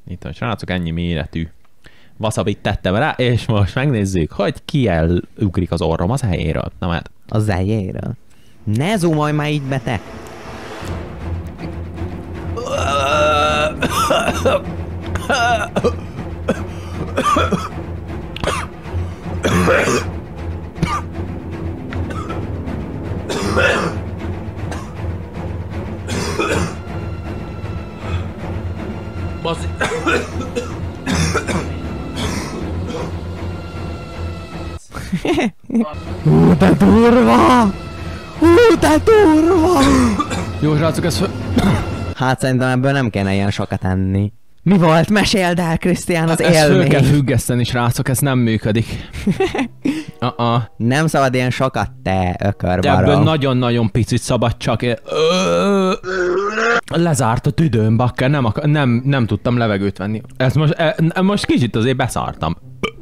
Itt a srácok, ennyi méretű wasabit tettem rá, és most megnézzük, hogy ki elugrik az orrom az helyéről. Na mert... Az helyéről? Ne zoomolj már így be, te! Baszi... Te durva! Te durva! Jó, srácok, ez... Hát szerintem ebből nem kellene ilyen sokat enni. Mi volt? Meséld el, Krisztián, az Ezt föl kell élmény. függeszteni, srácok, ez nem működik. Nem szabad ilyen sokat, te De ökörbarom. ebből nagyon-nagyon picit szabad csak... Lezárt a tüdőm, bakker, nem tudtam levegőt venni. Ezt most kicsit azért beszartam.